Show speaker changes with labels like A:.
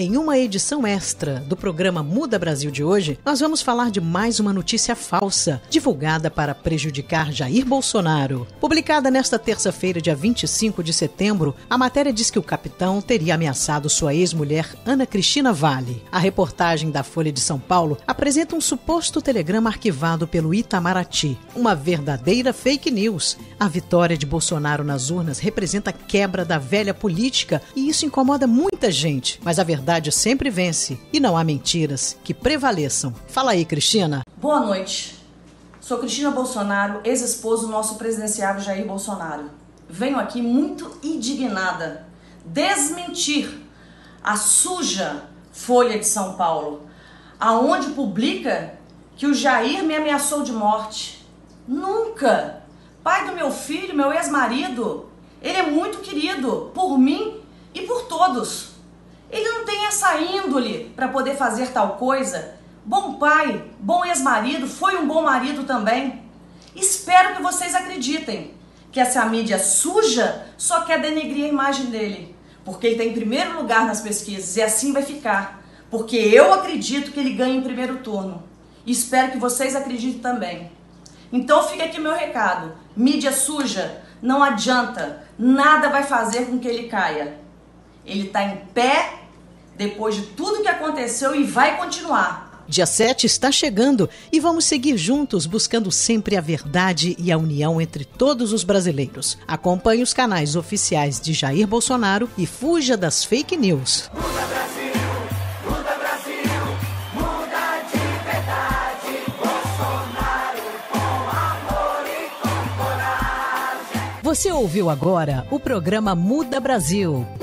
A: Em uma edição extra do programa Muda Brasil de hoje, nós vamos falar de mais uma notícia falsa, divulgada para prejudicar Jair Bolsonaro. Publicada nesta terça-feira, dia 25 de setembro, a matéria diz que o capitão teria ameaçado sua ex-mulher Ana Cristina Vale. A reportagem da Folha de São Paulo apresenta um suposto telegrama arquivado pelo Itamaraty. Uma verdadeira fake news. A vitória de Bolsonaro nas urnas representa a quebra da velha política e isso incomoda muita gente. Mas a verdade sempre vence e não há mentiras que prevaleçam. Fala aí, Cristina.
B: Boa noite. Sou Cristina Bolsonaro, ex-esposo do nosso presidenciável Jair Bolsonaro. Venho aqui muito indignada desmentir a suja Folha de São Paulo, aonde publica que o Jair me ameaçou de morte. Nunca! Pai do meu filho, meu ex-marido, ele é muito querido por mim e por todos. Ele não tem essa índole para poder fazer tal coisa. Bom pai, bom ex-marido, foi um bom marido também. Espero que vocês acreditem que essa mídia suja só quer denegrir a imagem dele, porque ele está em primeiro lugar nas pesquisas e assim vai ficar, porque eu acredito que ele ganha em primeiro turno. E espero que vocês acreditem também. Então fica aqui meu recado. Mídia suja, não adianta, nada vai fazer com que ele caia. Ele está em pé depois de tudo que aconteceu e vai continuar.
A: Dia 7 está chegando e vamos seguir juntos buscando sempre a verdade e a união entre todos os brasileiros. Acompanhe os canais oficiais de Jair Bolsonaro e fuja das fake news.
C: Muda Brasil, muda Brasil, muda de verdade. Bolsonaro com amor e com coragem.
A: Você ouviu agora o programa Muda Brasil.